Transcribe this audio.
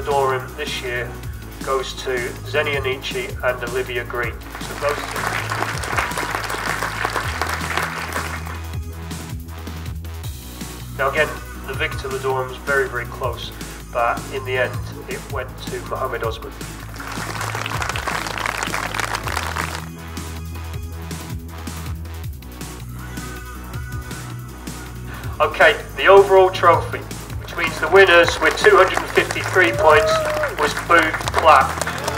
d'Orum this year goes to Xenia Nietzsche and Olivia Green. So those two. Now again, the victor of d'Orum was very, very close, but in the end it went to Mohammed Osman. Okay, the overall trophy, which means the winners with 253 points, was Booth Clapp.